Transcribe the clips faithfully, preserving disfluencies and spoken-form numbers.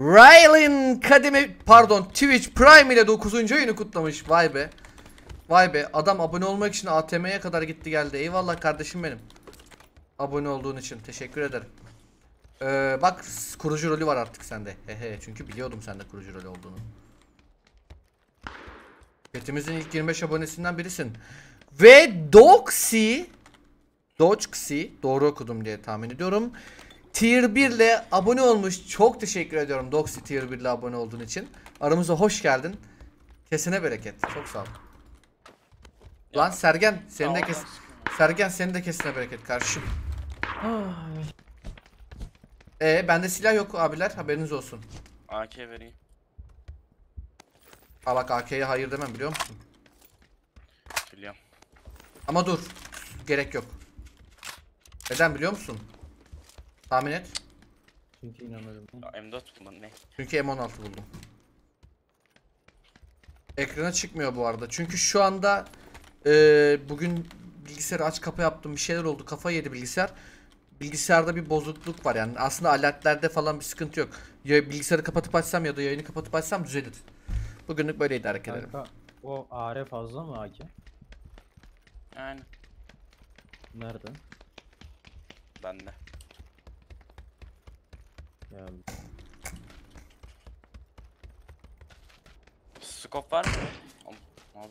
Rylan kademe pardon Twitch Prime ile dokuzuncu ayını kutlamış. Vay be. Vay be, adam abone olmak için A T M'ye kadar gitti geldi. Eyvallah kardeşim benim. Abone olduğun için teşekkür ederim. Ee, bak kurucu rolü var artık sende. Hehe, çünkü biliyordum sende kurucu rolü olduğunu. Chatimizin ilk yirmi beş abonesinden birisin. Ve Doxy Doxy doğru okudum diye tahmin ediyorum. Tier bir ile abone olmuş. Çok teşekkür ediyorum Doxy Tier bir ile abone olduğun için. Aramıza hoş geldin. Kesine bereket. Çok sağ ol. Lan Sergen senin de kes Sergen senin de kesine bereket kardeşim. Ee bende silah yok abiler, haberiniz olsun. A K vereyim. Ha bak, A K'ye hayır demem biliyor musun? Biliyorum. Ama dur, gerek yok. Neden biliyor musun? Tahmin et. Çünkü inanırım. M dört buldum ne? Çünkü M on altı buldum. Ekrana çıkmıyor bu arada. Çünkü şu anda e, bugün bilgisayarı aç kapa yaptım, bir şeyler oldu, kafa yedi bilgisayar. Bilgisayarda bir bozukluk var yani. Aslında aletlerde falan bir sıkıntı yok. Ya bilgisayarı kapatıp açsam ya da yayını kapatıp açsam düzelir. Bugünlük böyle idare edelim. O A R fazla mı A K? Aynen. Nerede? Bende. Yani. Scope var mı? Abi.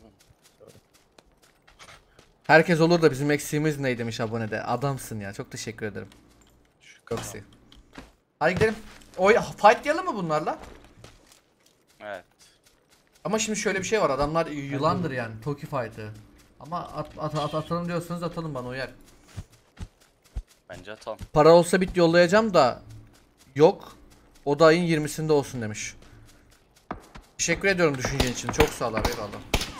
Herkes olur da bizim eksiğimiz ne demiş abonede. Adamsın ya. Çok teşekkür ederim. Çok iyi. Hadi gidelim. Oy, fightlayalım mı bunlarla? Evet. Ama şimdi şöyle bir şey var. Adamlar yılandır yani. Toki fight'ı. Ama at, at, at, atalım diyorsanız atalım, bana uyar. Bence atalım. Para olsa bit yollayacağım da yok. O da ayın yirmisinde olsun demiş. Teşekkür ediyorum düşüncen için. Çok sağ ol abi. Eyvallah.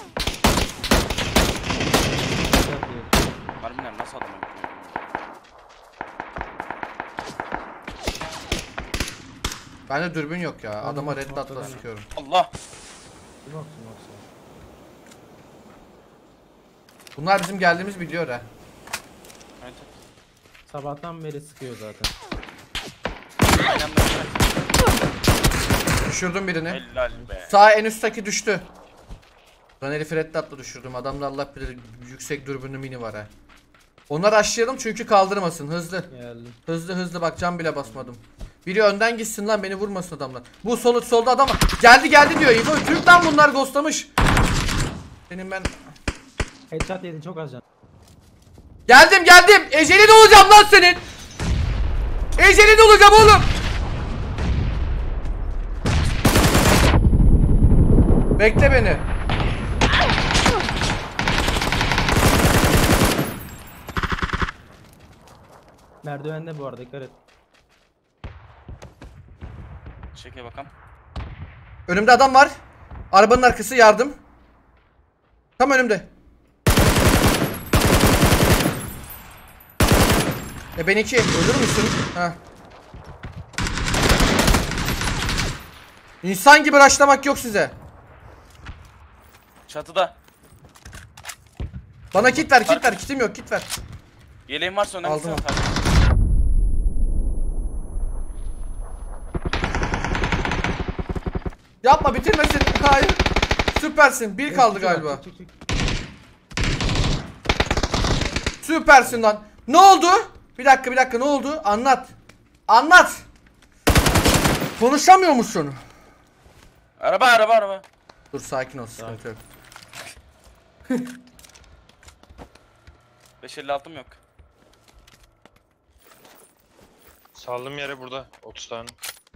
Harbiden nasıl adam yapıyor? Bende dürbün yok ya. Adama red dot'la sıkıyorum. Allah! Bunlar bizim geldiğimiz biliyor ha. Evet. Sabahtan beri sıkıyor zaten. Aynen böyle. Düşürdüm birini. Helal be. Sağ en üstteki düştü. Ben herifi red dot'la düşürdüm. Adamda Allah bilir yüksek dürbünlü mini var ha. Onları aşlayalım çünkü kaldırmasın. Hızlı. Geldim. Hızlı hızlı bak, cam bile basmadım. Biri önden gitsin lan, beni vurmasın adamlar. Bu solu solda adam var. Geldi geldi diyor. İbo Türk lan bunlar, ghostlamış. Senin ben... Headshot yedin, çok az can. Geldim geldim. Ecelin olacağım lan senin. Ecelin olacağım oğlum. Bekle beni. Merdivende bu arada, dikkat et. Çeke bakalım. Önümde adam var. Arabanın arkası, yardım. Tam önümde. E ben iki. Ölür müsün? Ha. İnsan gibi rushlamak yok size. Çatıda. Bana kit ver, kit ver. Kitim yok, kit ver. Yeleğin varsa önemli. Aldım. Yapma, bitirmesin. Hayır. Süpersin. Bir kaldı galiba. Çık, çık, çık. Süpersin lan. Ne oldu? Bir dakika bir dakika ne oldu? Anlat. Anlat. Konuşamıyor musun? Araba araba araba. Dur sakin ol, sıkıntı yok. beş elli altım yok. Saldığım yere burada otuz tane.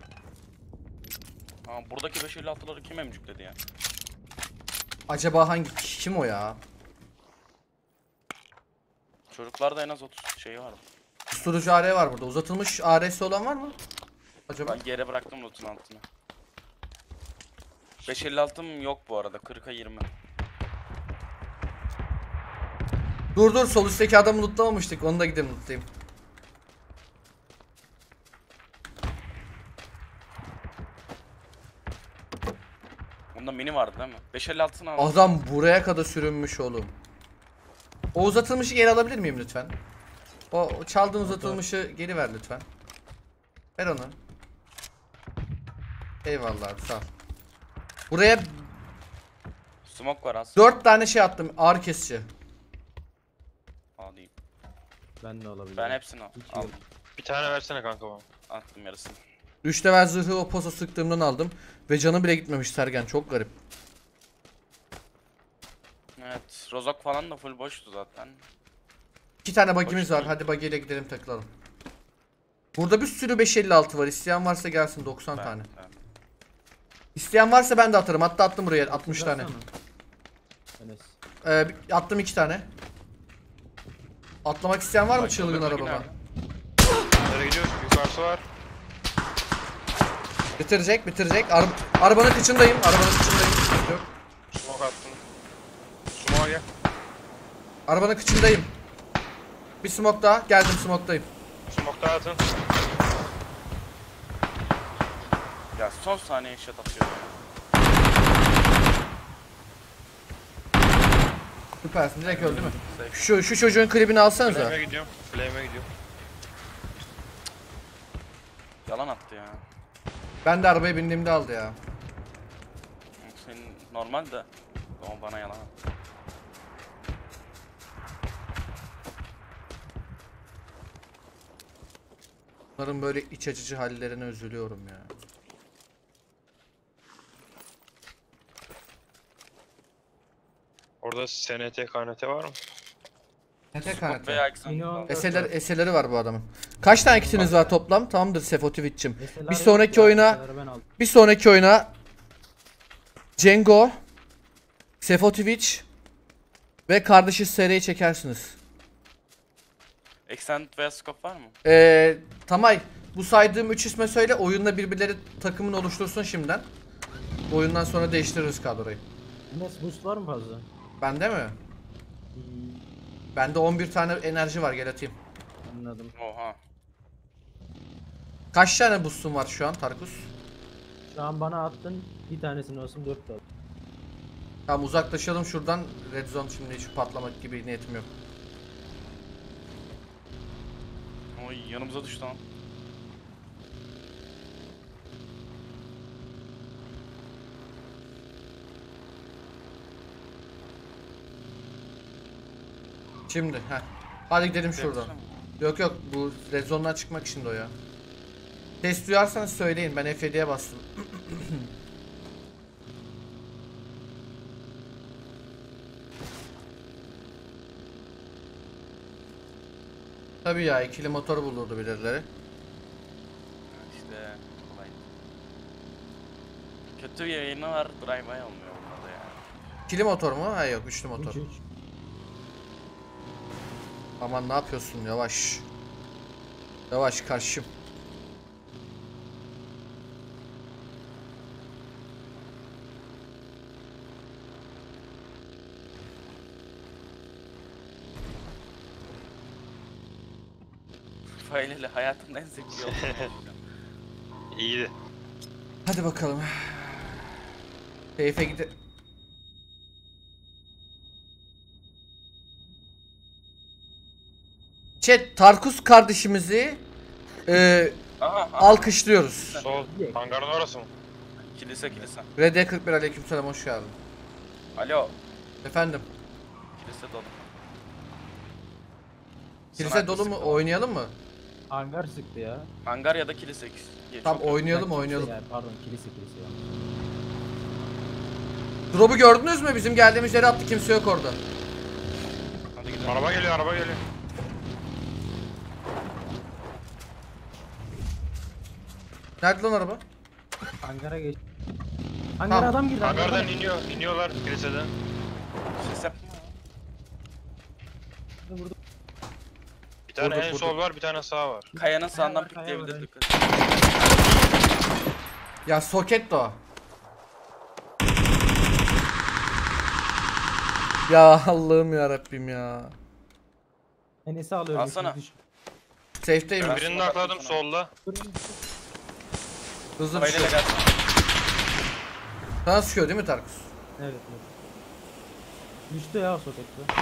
Aa, buradaki beş elli altıları kim emcükledi ya? Acaba hangi kim o ya? Çocuklarda en az otuz şeyi var. Susturucu A R var burada. Uzatılmış A R'si olan var mı? Acaba? Ben geri bıraktım loot'un altına. beş elli altım yok bu arada. kırka yirmi. Dur dur, sol üstteki adamı lootlamamıştık. Onu da gidelim lootlayayım. Bunda mini vardı değil mi? beş elli altısını aldım. Adam buraya kadar sürünmüş oğlum. O uzatılmışı geri alabilir miyim lütfen? O, o çaldığın uzatılmışı geri ver lütfen. Ver onu. Eyvallah abi, sağ ol. Buraya Smoke var aslında. dört tane şey attım, ağrı kesici. Alayım. Ben de olabilir. Ben hepsini al- Hiç aldım. yok. Bir tane versene kanka bana. Attım yarısını. üç level zırhı o posa sıktığımdan aldım. Ve canı bile gitmemiş Sergen, çok garip. Evet. Rozok falan da full boştu zaten. İki tane bagimiz Hoş var, hadi bagiyle gidelim takılalım. Burada bir sürü beş elli altı var, isteyen varsa gelsin, doksan Ben- tane. ben- İsteyen varsa ben de atarım, hatta attım buraya altmış tane. Atsana. Enes. Ee, bir- attım iki tane. Atlamak isteyen var mı Bak, çılgın bak, arabama? bak. Nereye gidiyoruz? Yukarısı var. Bitirecek, bitirecek. Ara arabanın kıçındayım, arabanın kıçındayım. Yok. Smoke attım. Smoke'a gel. Arabanın kıçındayım. Bir smoke daha, geldim smoke'dayım. Smoke daha atın. Ya son saniye shot atıyor. Süpersin, direkt öldü mü? Safe. Şu şu çocuğun klibini alsanıza. Flame'e gidiyorum. Flame'e gidiyorum. Yalan attı ya. Ben de arabaya bindiğimde aldı ya. Senin normal de o bana yalan attı. Bunların böyle iç açıcı hallerine üzülüyorum ya. Orada S N T, K N T var mı? Ne tek Smoke kanete. veya Exxon. Yine o- Eseler, eseleri var bu adamın. Kaç tane kitiniz var toplam? Tamamdır Sefotivic'cim. Mesela Bir yok sonraki ya, oyuna mesela ben aldım. bir sonraki oyuna Cengo, Sefotivic ve kardeşi Sere'yi çekersiniz. Extended veya scope var mı? Ee, Tamay, bu saydığım üç isme söyle, oyunda birbirleri takımını oluştursun şimdiden. Bu oyundan sonra değiştiririz kadroyu. Enes boost var mı fazla? Bende mi? Hmm, Bende on bir tane enerji var, gel atayım. anladım. Oha. Kaç tane boost'un var şu an Tarkus? Şu an bana attın bir tanesini olsun dört kaldı. Tamam, uzaklaşalım şuradan. Red Zone, şimdi hiç patlamak gibi niyetim yok. Oy yanımıza düştü lan. Şimdi heh. Hadi gidelim şuradan. Yok yok, bu Red Zone'dan çıkmak için de o ya. Ses duyarsanız söyleyin, ben F yediye bastım. Tabii ya, ikili motor bulurdu birileri. İşte kolay. Kötü bir yayını var, drive-by olmuyor bunda da ya. İkili motor mu? Ha yok, üçlü motor. üç üç. Aman ne yapıyorsun, yavaş. Yavaş karşım. Faileyle hayatımın en zevkli yolu. İyiydi. Hadi bakalım. Keyfe gide... Chat, Tarkus kardeşimizi e, Aha, aha. alkışlıyoruz. Sol. Hangarın orası mı? Kilise kilise. R D kırk bir, aleykümselam, hoş geldin. Alo. Efendim, Kilise dolu. kilise Sniper dolu mu? sıktı. Oynayalım mı? Hangar sıktı ya. Hangar ya da kilise. Geç, Tamam, çok- oynayalım Ha, kilise oynayalım. yani, pardon kilise kilise ya. Drop'u gördünüz mü? Bizim geldiğimiz yere attı, kimse yok orada. Hadi gidelim. Araba geliyor, araba geliyor. Nerede lan araba? Hangara geç. Hangara Tamam. adam girdi. hangara Hangardan adam iniyor, iniyorlar kiliseden. Ses yapma. girdi, vurdu. Bir tane Vurduk, en vurduk. sol var, bir tane sağ var. Kayanın sağından var, kaya pikleyebilir var, dikkat. Ya soket de o. Ya Allah'ım ya Rabbim ya. Enes'i alıyorum. Alsana. düş- düş. Safe'deyim. Ben Birini sola nakladım baktım sana. solda. Hızlı Faileyle düşüyor. gelsin. Sana sıkıyor değil mi Tarkus? Evet, evet. Düştü ya o sokakta.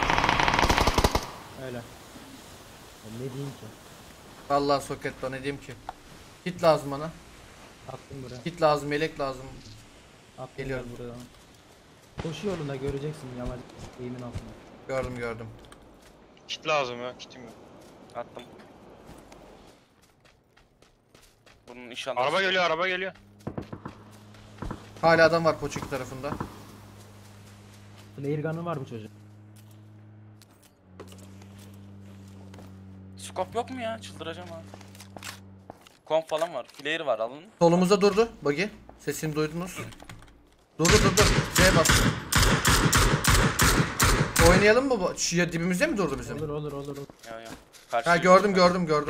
Öyle. Ya ne diyeyim ki? Vallahi soket, ne diyeyim ki. Kit lazım bana. Attım buraya. Kit lazım, yelek lazım. Attım Geliyorum. gel buraya. Koşu yolunda göreceksin Yamal eğimin altında. Gördüm gördüm. Kit lazım ya. Kitim yok. Attım. Bunun inşallah... Araba geliyor, araba geliyor. Hala adam var Poçinki tarafında. Flare gun'ı var bu çocuğun. Scope yok mu ya? Çıldıracağım abi. Komp falan var. Player var alın. Solumuzda durdu buggy. Sesini duydunuz. Durdu durdu. C'ye bas. Oynayalım mı bu? Şu ya dibimizde mi durdu bizim? Olur olur olur. olur. Ya ya. Karşı Ha gördüm gördüm gördüm.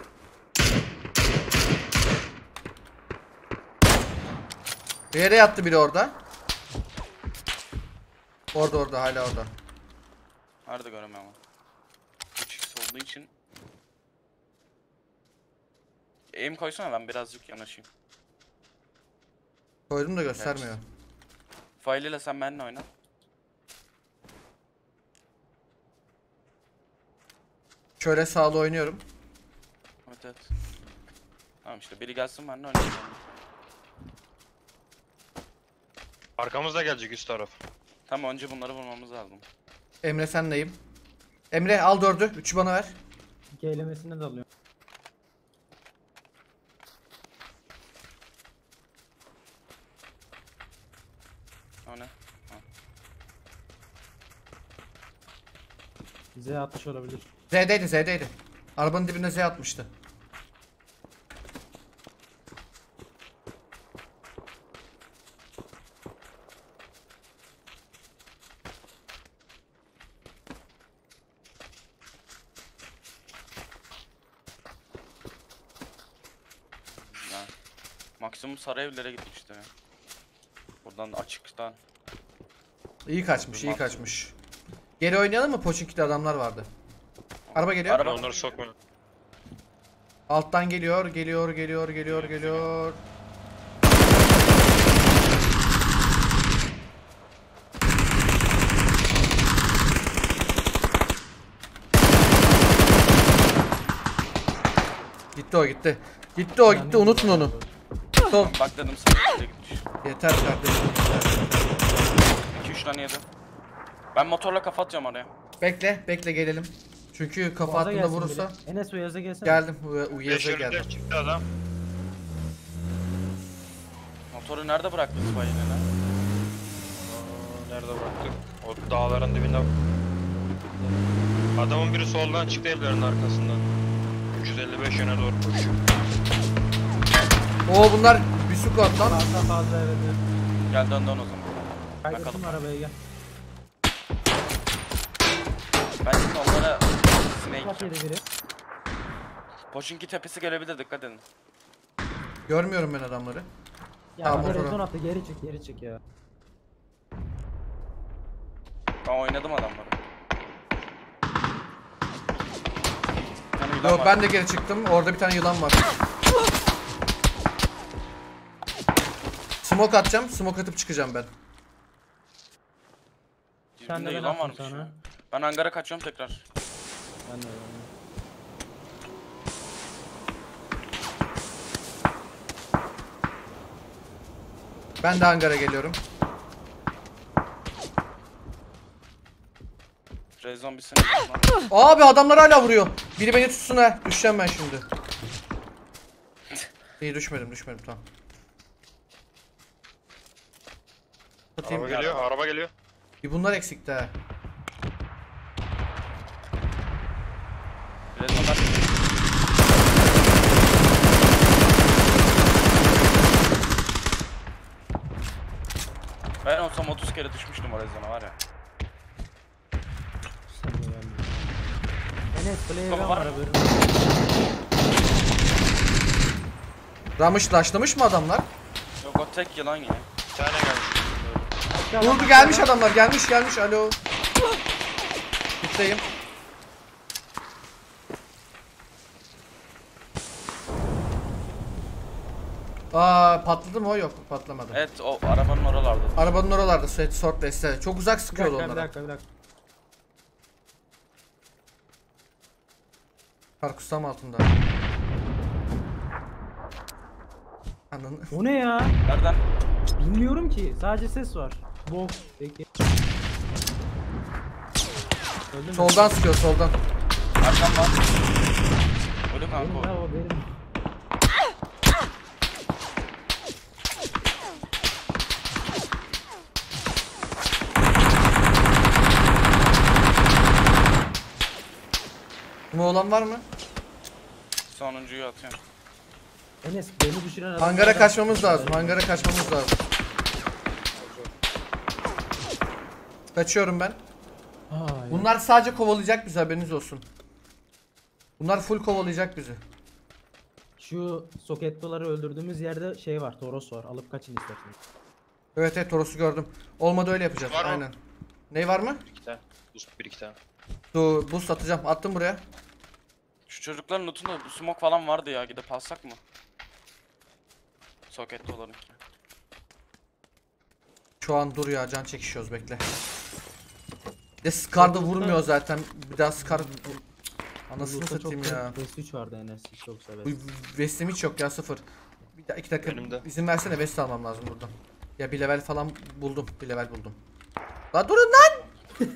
Bir yere yattı biri orada. Orada orada hala orada. Nerede göremiyorum ama. üç x olduğu için. Aim koysana ben birazcık yanaşayım. Koydum da göstermiyor. File ile sen benimle oyna. Şöyle sağlı oynuyorum. Evet evet. Tamam işte biri gelsin benimle oynayalım. Arkamızda gelecek üst taraf. Tamam önce bunları vurmamız lazım. Emre senleyim. Emre al dördü. Üçü bana ver. İki elemesine de alıyorum. O ne? Z atmış olabilir. Z'deydi Z'deydi. Arabanın dibine Z atmıştı. Ya. Maksimum sarı evlere gitmişti ya. Buradan açıktan. İyi kaçmış iyi kaçmış. Geri oynayalım mı? Poçinki'de adamlar vardı. Araba geliyor. Araba- Onları sokma. Alttan geliyor, geliyor, geliyor, geliyor, geliyor. Gitti o gitti. Gitti o gitti unutun onu. Sol. Bak dedim sarı evlere gitmiş. Yeter kardeşim yeter. iki üç tane yedi. Ben motorla kafa atacağım oraya. Bekle bekle gelelim. Çünkü kafa Boğaza attığında gelsin vurursa. biri. Enes Uyaz'a gelsene. Geldim. Beş Uyaza önünde geldim. çıktı adam. Motoru nerede bıraktın Spy'yle lan? Aa, nerede bıraktık? O dağların dibinde. Adamın biri soldan çıktı evlerin arkasından. üç yüz elli beş yöne doğru koşuyor. Oo bunlar bir squad lan. Fazla fazla evet. evet. Gel dön dön o zaman. Kaydettim Bakalım. arabaya gel. Ben şimdi onlara snake Bak yedi biri. Poçinki tepesi gelebilir dikkat edin. Görmüyorum ben adamları. Ya Tamam, bir motora. rezon attı geri çık geri çık ya. Ben oynadım adamları. Bir tane yılan Yok var. ben de geri çıktım. Orada bir tane yılan var. Smoke atacağım. Smoke atıp çıkacağım ben. Sen de Dibinde ben yılan attım varmış sana. ya. Ben hangara kaçıyorum tekrar. Ben de öyle. Ben de hangara geliyorum. Ray zombisini Abi adamlar hala vuruyor. Biri beni tutsun ha. Düşeceğim ben şimdi. İyi düşmedim düşmedim tamam. Atayım. Araba geliyor, araba geliyor. Bir bunlar eksikti ha. Ray zombiler. Ben olsam otuz kere düşmüştüm o rezona var ya. Sen de geldin. Enes play Baba gun var var mı? haberin. Ramış rushlamış mı adamlar? Yok o tek yılan ya. Bir tane gelmiş. Vurdu gelmiş adamlar gelmiş gelmiş alo. Bitteyim. Aa patladı mı o yok patlamadı. Evet o arabanın oralarda. Arabanın oralarda Sweat Sword deste. Çok uzak Bir sıkıyordu dakika bir onlara. dakika bir dakika. Karkustam altında. Ananı. O ne ya? Nereden? Bilmiyorum ki. Sadece ses var. Bok. Peki. Öldü mü? Soldan sıkıyor soldan. Arkam var. Ölü kanka Benim ya o. o benim. Kuma olan var mı? Sonuncuyu atıyorum. Enes beni düşüren adam. Hangara kaçmamız lazım. Hangara kaçmamız lazım. Kaçıyorum ben. Hayır. Bunlar sadece kovalayacak bizi, haberiniz olsun. Bunlar full kovalayacak bizi. Şu sokettoları öldürdüğümüz yerde şey var. Toros var. Alıp kaçın isterseniz. Evet evet, Toros'u gördüm. Olmadı öyle yapacağız. Var mı? Aynen. Ne var mı? İki tane. Boost bir iki tane. Dur, boost atacağım. Attım buraya. Şu çocukların lootunda bu smoke falan vardı ya, gidip alsak mı? Soket doları. Şu an dur ya, can çekişiyoruz, bekle. Bir de Scar da vurmuyor zaten. Bir daha Scar... Anasını Loot'ta satayım çok ya. Vest üç vardı Enes. Çok Bu severim. Vestim hiç yok ya, sıfır. Bir daha iki dakika Önümde. izin versene, Vest almam lazım buradan. Ya bir level falan buldum. Bir level buldum. Lan durun lan!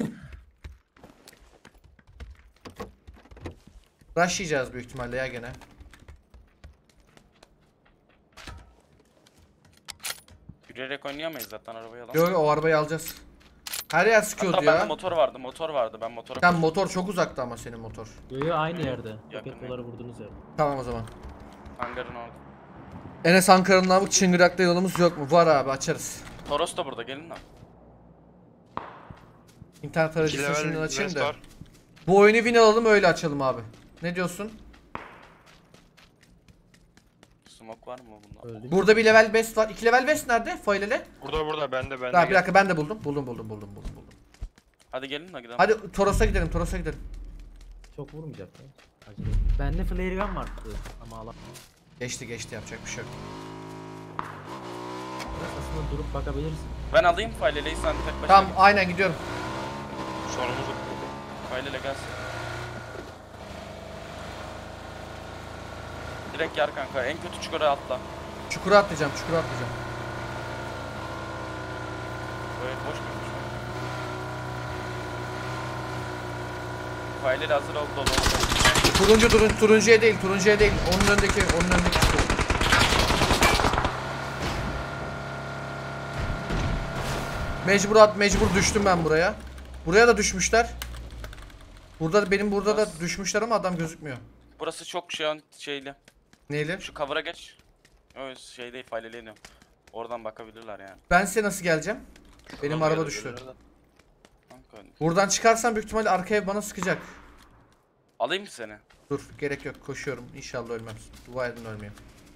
Rushlayacağız büyük ihtimalle ya gene. Yürüyerek oynayamayız zaten, arabayı alalım. Yo yo, o arabayı alacağız. Her yer sıkıyordu Hatta bende ya. motor vardı, motor vardı. Ben motora Sen motor çok uzakta ama senin motor. Yo yo aynı yerde. Yakın Sokettoları vurduğunuz yerde. Tamam o zaman. hangarın orada. Enes Ankara'nın namık Çıngırak'ta yolumuz yok mu? Var abi, açarız. Toros da burada, gelin lan. İnternet İki aracısını şimdi level açayım vest da. var. Bu oyunu win alalım, öyle açalım abi. Ne diyorsun? Smoke var mı bunda? Öldük. Burada bir level best var. İki level best nerede? Failele. Burada burada bende bende. Ha, bir dakika, ben de buldum. Buldum buldum buldum buldum buldum. Hadi gelin de gidelim. Hadi Toros'a gidelim, Toros'a gidelim. Çok vurmayacak ya. Acele. Bende flare gun vardı ama alamam. Geçti geçti, yapacak bir şey yok. Aslında durup bakabilirsin. Ben alayım faileleyi, sen tek başına Tamam, git. aynen gidiyorum. Sonumuzu. Failele gelsin. Direkt yer kanka, en kötü çukura atla. Çukura atlayacağım, çukura atlayacağım. Böyle boş muymuş? Failele hazır ol, dolu ol. Turuncu durun, turuncuya değil, turuncuya değil. Onun önündeki, onun önündeki çukur. Mecbur at, mecbur düştüm ben buraya. Buraya da düşmüşler. Burada benim burada da düşmüşler ama adam gözükmüyor. Burası çok şey an şeyli. Neyle? Şu cover'a geç. Öyle şey değil, failele iniyorum. Oradan bakabilirler yani. Ben size nasıl geleceğim? Benim Şuradan araba geldi, düştü. gelirler. Kanka, Buradan çıkarsam büyük ihtimalle arkaya bana sıkacak. alayım mı seni? Dur, gerek yok, koşuyorum. İnşallah ölmem. Dua edin ölmeyeyim.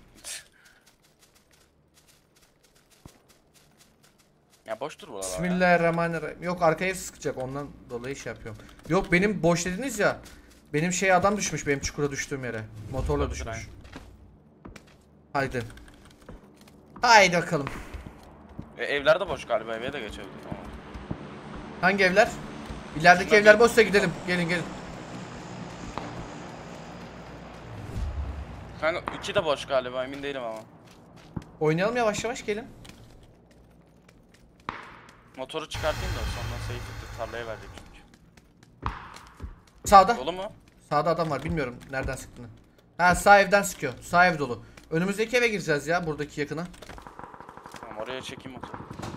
Ya boş dur buralar ya. Bismillahirrahmanirrahim. Yok, arkaya sıkacak, ondan dolayı şey yapıyorum. Yok, benim boş dediniz ya. Benim şey adam düşmüş, benim çukura düştüğüm yere. Motorla Olabilir, düşmüş. aynen. Haydi. Haydi bakalım. E, evler de boş galiba, eve de geçebiliriz. Tamam. Hangi evler? İlerideki Şuna evler bir- boşsa gidelim. Gelin gelin. Kanka iki de boş galiba, emin değilim ama. Oynayalım yavaş yavaş, gelin. Motoru çıkartayım da sonra safe'dir, tarlaya verecek çünkü. Sağda. Dolu mu? Sağda adam var, bilmiyorum nereden sıktığını. Ha, sağ evden sıkıyor. Sağ ev dolu. Önümüzdeki eve gireceğiz ya, buradaki yakına. Tamam, oraya çekeyim motoru.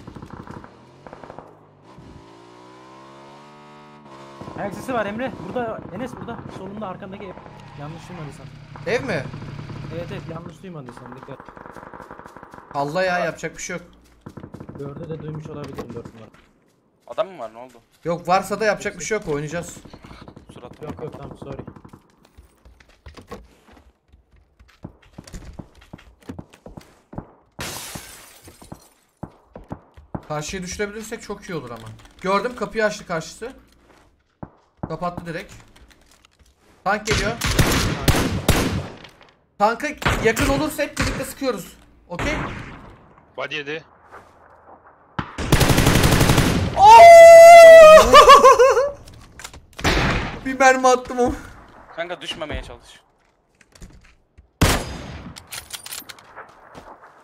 Ayak sesi var Emre. Burada Enes burada. Solunda arkandaki ev. Yanlış duymadıysan. Ev mi? Evet evet yanlış duymadıysan dikkat. Allah ya, yapacak bir şey yok. Dörde de duymuş olabilirim dört numara. Adam mı var, ne oldu? Yok, varsa da yapacak bir şey yok, oynayacağız. Suratıma Yok yok tamam sorry. Karşıya düşürebilirsek çok iyi olur ama. Gördüm, kapıyı açtı karşısı. Kapattı direkt. Tank geliyor. Tanka yakın olursa hep birlikte sıkıyoruz. Okey? Body yedi. Bir mermi attım o. Kanka düşmemeye çalış.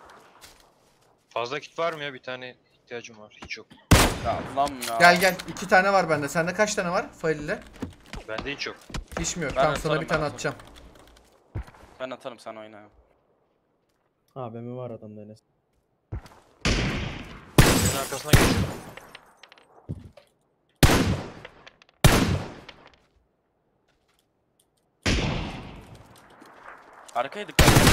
Fazla kit var mı ya? Bir tane ihtiyacım var. Hiç yok. Ya Allah'ım ya. Gel gel. iki tane var bende. Sende kaç tane var? Fail'le. Bende hiç yok. Hiç mi yok? Ben Tamam sana atarım, bir tane ben atacağım. Ben atarım, sen oyna. A V M var adamda Enes. Senin arkasına geç. Arkaya dikkat et.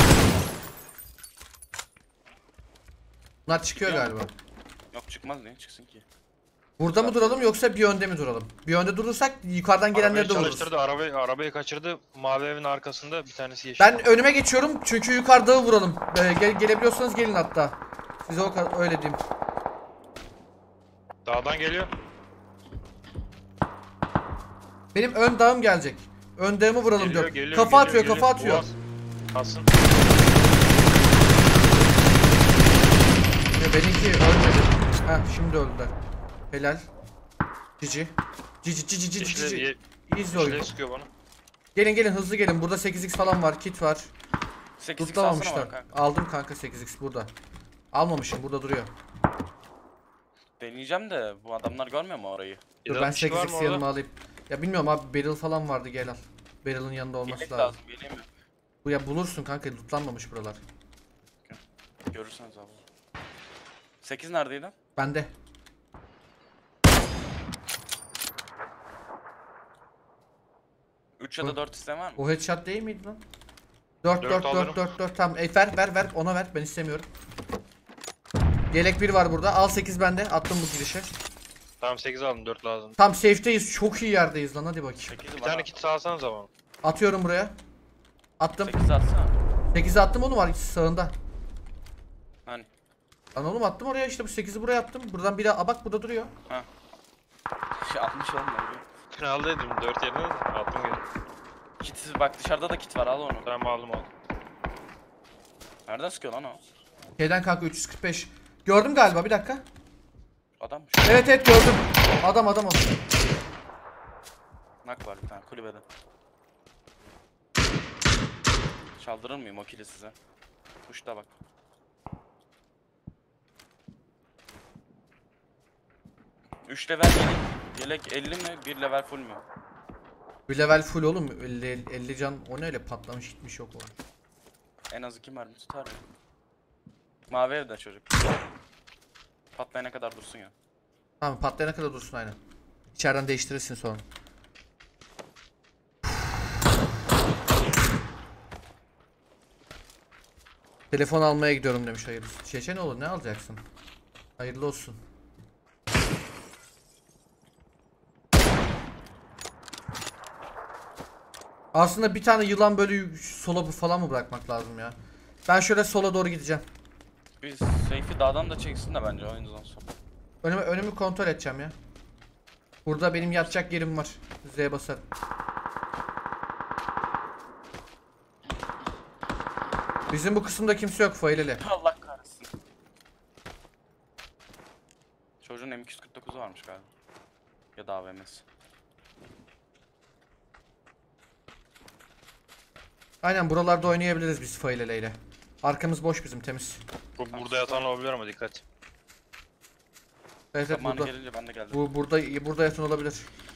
Bunlar çıkıyor Çıkıyor galiba. mu? Yok çıkmaz, niye çıksın ki? Burada mı duralım yoksa bir yönde mi duralım? Bir yönde durursak yukarıdan gelenleri Arabayı de vururuz. çalıştırdı. Arabayı, arabayı kaçırdı. Mavi evin arkasında bir tanesi yeşil. Ben önüme geçiyorum çünkü yukarıda vuralım. Ee, gel, gelebiliyorsanız gelin hatta. Size o kadar öyle diyeyim. Dağdan geliyor. Benim ön dağım gelecek. Ön dağımı vuralım Geliyor, diyorum. geliyor, Kafa geliyor, atıyor, geliyor. kafa atıyor. Boğaz. Kalsın. Ya benimki ölmedi. Ha şimdi öldüler. Helal. Cici. Cici cici cici Yeşile, cici. ye, Easy oyun. yeşile sıkıyor bana. Gelin gelin hızlı gelin. Burada sekiz x falan var. Kit var. sekiz x alsana bana Tutlamamışlar. kanka. Aldım kanka sekiz x burada. Almamışım burada duruyor. Deneyeceğim de bu adamlar görmüyor mu orayı? Dur Yedi ben altmış var sekiz mı x orada? yanıma alayım. Ya bilmiyorum abi barrel falan vardı gel al. Barrel'ın yanında olması Yelek lazım. lazım, geleyim mi? Bu ya bulursun kanka lootlanmamış buralar. Görürseniz abi. sekiz neredeydi? Bende. üç ya da dört isteyen var mı? O headshot değil miydi lan? dört Dört dört alırım. dört dört dört tamam. E, ver ver ver ona ver ben istemiyorum. Yelek bir var burada. Al sekiz bende. Attım bu girişe. Tamam sekiz aldım. dört lazım. Tam safe'teyiz. Çok iyi yerdeyiz lan hadi bakayım. sekiz Bir tane kit sağlasanız ama. Atıyorum buraya. Attım. sekiz atsana. sekizi attım oğlum var sağında. Hani? Lan oğlum attım oraya işte bu sekizi buraya attım. Buradan biri aa bak burada duruyor. Şey almış oğlum ben. Ben aldıydım. dört yerine de attım geri. Kit bak, dışarıda da kit var, al onu. Tamam aldım aldım. Nereden sıkıyor lan o? Şeyden kanka üç yüz kırk beş. Gördüm galiba bir dakika. Adam mı? Evet evet gördüm. Adam adam o. Nak var bir tane kulübede. Çaldırır mıyım o kili size? Tuşta bak. üç level yelek. Yelek elli mi? bir level full mü? Bir level full oğlum. elli, elli can o ne öyle patlamış gitmiş yok o. En az iki mermi tutar ya. Mavi evde çocuk. Patlayana kadar dursun ya. Tamam patlayana kadar dursun aynen. İçeriden değiştirirsin sonra. Telefon almaya gidiyorum demiş hayırlı. Şeşe ne olur ne alacaksın? Hayırlı olsun. Aslında bir tane yılan böyle sola falan mı bırakmak lazım ya? Ben şöyle sola doğru gideceğim. Biz safe'i dağdan da çeksin de bence oyundan sonra. Önümü, önümü kontrol edeceğim ya. Burada benim yatacak yerim var. Z'ye basarım. Bizim bu kısımda kimse yok faileli. Allah kahretsin. Çocuğun M iki yüz kırk dokuzu varmış galiba. Ya da A V M'si. Aynen buralarda oynayabiliriz biz faileleyle. Arkamız boş bizim temiz. Bu, burada yatan olabilir ama dikkat. Evet evet Zamanı burada. gelince ben de geldim. Bu burada burada yatan olabilir.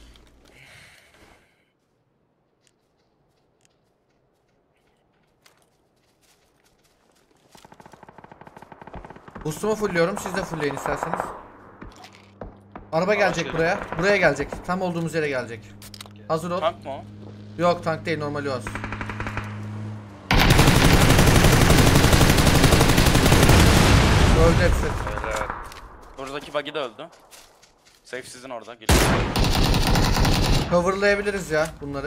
Boost'umu fullliyorum. Siz de fullleyin isterseniz. Araba gelecek geliyor. buraya. Buraya gelecek. Tam olduğumuz yere gelecek. Hazır ol. Tank mı o? Yok tank değil normal Oğuz. Öldü hepsi. Helal. Buradaki buggy de öldü. Safe sizin orada. Gelin. Coverlayabiliriz ya bunları.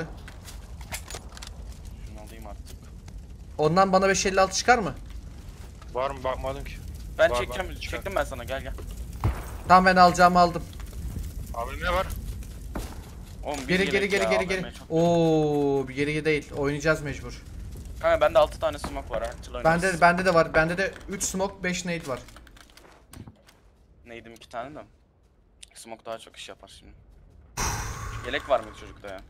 Şunu alayım artık. Ondan bana beş elli altı çıkar mı? Var mı bakmadım ki. Ben Var, çekeceğim. var, çıkar. Çektim ben sana, gel gel. Tamam ben alacağımı aldım. Abi ne var? Oğlum bir Geri geri yelek geri ya, geri A V geri. M çok- Oo, bir geri değil. Oynayacağız mecbur. Kanka bende altı tane smoke var ha. Chill oynarız. Bende bende de var. Bende de üç smoke, beş nade var. Neydim iki tane de. Smoke daha çok iş yapar şimdi. Yelek var mıydı çocukta ya?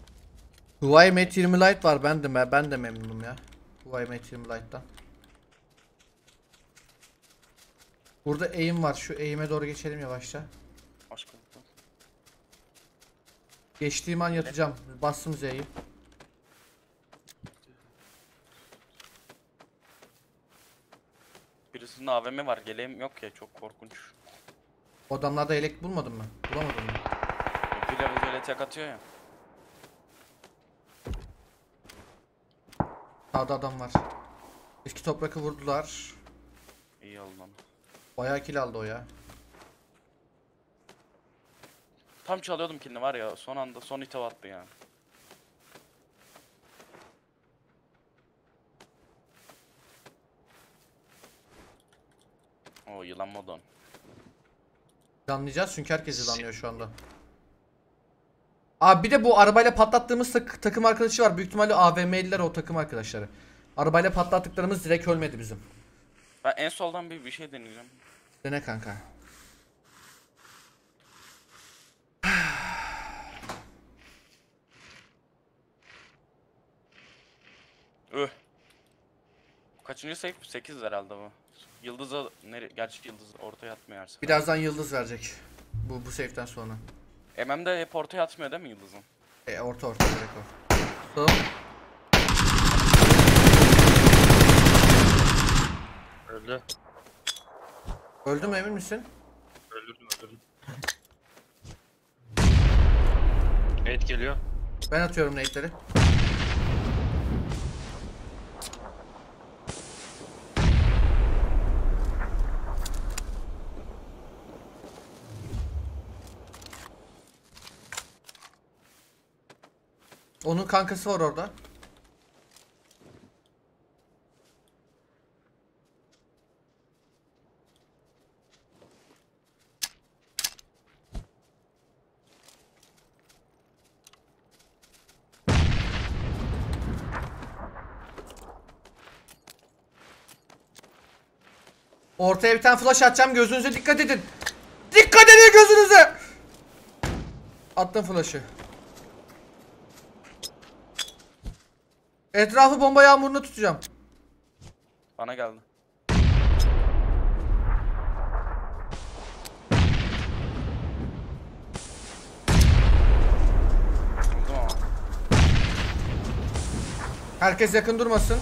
Huawei Mate yirmi Lite var. Ben de ben de memnunum ya. Huawei Mate yirmi Lite'dan. Burada eğim var. Şu eğime doğru geçelim yavaşça. Başka. Geçtiğim an yatacağım. Bastım Z'yi. Birisinin A V M var. Geleğim yok ya, çok korkunç. O adamlarda elek bulmadın mı? Bulamadın mı? Bir level böyle tek atıyor ya. Sağda adam var. Eski toprakı vurdular. İyi oldu ama. Bayağı kill aldı o ya. Tam çalıyordum killini var ya, son anda son hit attı ya. O yılan modon. Anlayacağız çünkü herkes yılanlıyor şu anda. Abi bir de bu arabayla patlattığımız tak- takım arkadaşı var. Büyük ihtimalle A V M'liler o takım arkadaşları. Arabayla patlattıklarımız direkt ölmedi bizim. Ben en soldan bir bir şey deneyeceğim. Dene kanka. Üh. Kaçıncı save? sekiz herhalde bu. Yıldız'a nere? Gerçi yıldız ortaya atmıyor her sefer. Birazdan yıldız verecek. Bu bu safe'den sonra. M M'de hep ortaya atmıyor değil mi yıldızın? E orta orta direkt o. Sol. Öldü. Öldü mü emin misin? Öldürdüm öldürdüm. Evet geliyor. Ben atıyorum nade'leri. Onun kankası var orada. Ortaya bir tane flash atacağım, gözünüze dikkat edin. Dikkat edin gözünüze. Attım flash'ı. Etrafı bomba yağmuruna tutacağım. Bana geldi. Vurdum ama. Herkes yakın durmasın.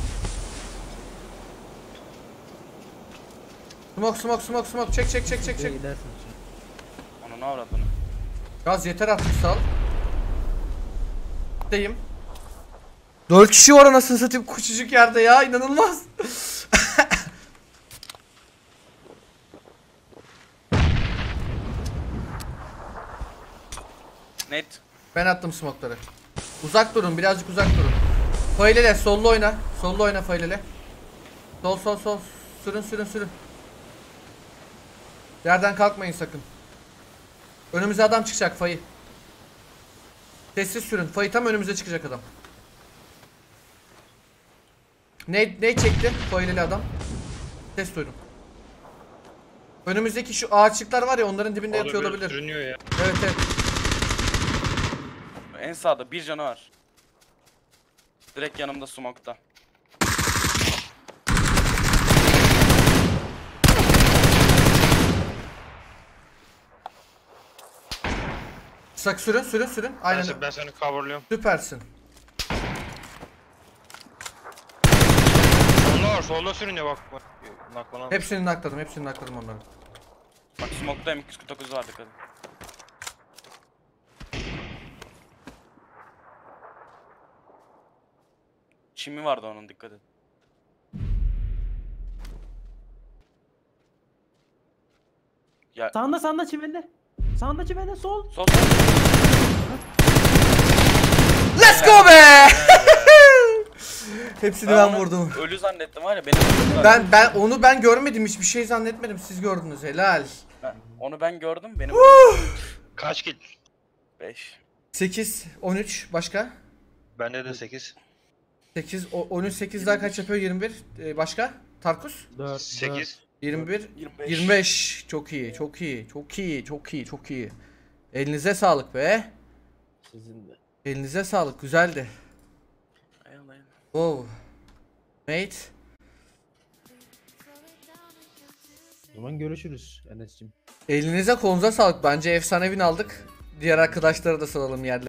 Smoke smoke smoke smoke çek çek çek çek Buraya çek. gidersin şimdi. Onu ne avradını? Gaz yeter artık sal. Deyim. Dört kişi var anasını satayım küçücük yerde ya, inanılmaz. Net. Ben attım smoke'ları. Uzak durun, birazcık uzak durun. Failele sollu oyna. Sollu oyna Failele. Sol sol sol. Sürün sürün sürün. Yerden kalkmayın sakın. Önümüze adam çıkacak Fayı. Sessiz sürün. Fayı tam önümüze çıkacak adam. Ne ne çekti? Faileli adam. Ses duydum. Önümüzdeki şu ağaçlıklar var ya, onların dibinde yatıyor Orada olabilir. böyle sürünüyor ya. Evet evet. En sağda bir canı var. Direkt yanımda smoke'ta. Sak sürün sürün sürün. Ben, Aynen. se- ben seni coverlıyorum. Süpersin. Solda var solda sürünüyor bak. bak. Naklanan. Hepsini nakladım, hepsini nakladım onları. Bak smoke'ta M iki yüz kırk dokuz var, dikkat edin. Çimi vardı onun, dikkat et. Ya Sağında sağında çimende. Sağında çimende sol. sol sol. Let's go be! Hepsini ben, onu vurdum. Ölü zannettim var ya, benim ölü Ben ben onu ben görmedim, hiçbir şey zannetmedim. Siz gördünüz, helal. Ben- onu ben gördüm, benim Kaç kill? beş. sekiz on üç başka? Bende de sekiz. sekiz o- on üç sekiz daha kaç yapıyor? yirmi bir. Ee, başka? Tarkus? dört. sekiz. yirmi bir yirmi beş. yirmi beş. Çok iyi, çok iyi, çok iyi, çok iyi, çok iyi. Elinize sağlık be. Sizin de. Elinize sağlık, güzeldi. Eyvallah, eyvallah. Wow. Mate. O zaman görüşürüz Enes'cim. Elinize kolunuza sağlık. Bence efsane win aldık. Diğer arkadaşlara da soralım yerler.